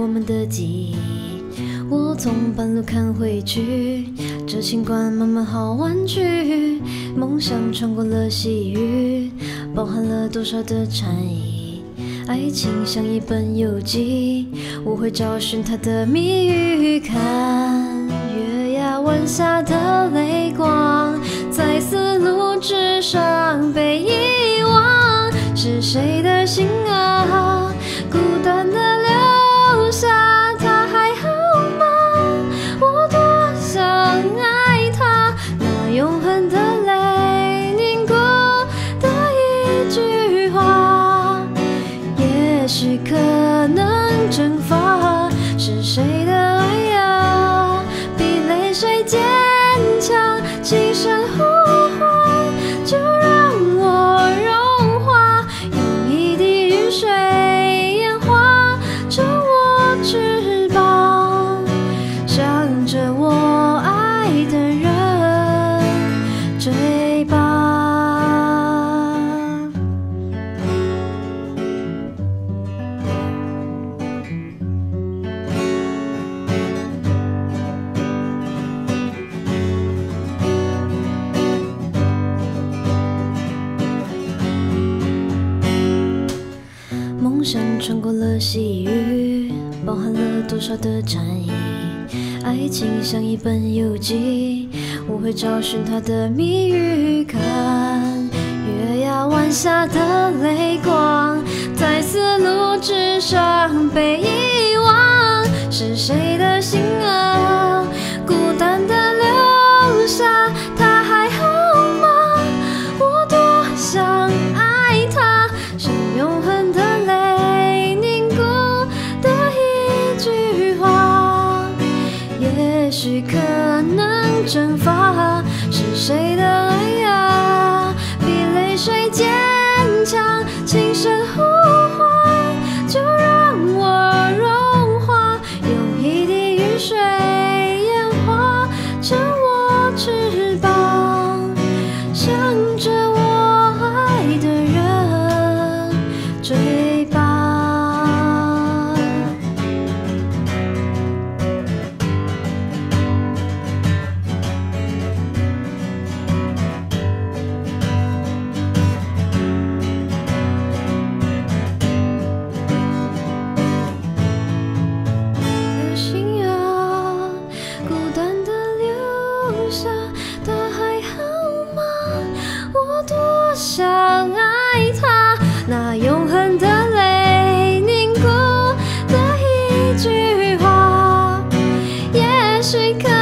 我们的记忆。我从半路看回去，这情关慢慢好弯曲。梦想穿过了细雨，包含了多少的禅意。爱情像一本游记，我会找寻它的谜语。看月牙湾下的泪光，在丝路之上被遗忘。是谁的心啊，孤单的留下，他还好吗？我多想爱他，那永恒的泪凝固的一句话，也许可能蒸发。是谁的爱呀，比泪水坚强，轻声呼唤，就让我融化，用一滴雨水演化成我翅膀，向着我爱的人追吧。梦想穿过了细雨，包含了多少的禅意。爱情像一本游记，我会找寻它的谜语。看月牙湾下的泪光，在丝路之上被遗忘。是谁的心啊，孤单的留下，他还好吗？我多想爱他，是永恒的泪凝固的一句话，也许可能蒸发。是谁的爱呀，比泪水坚强，轻声呼唤，就让我融化，用一滴雨水演化成我翅膀，向着我爱的人追吧。心啊，孤单的留下，他还好吗？我多想爱他，那永恒的泪凝固的一句话，也许可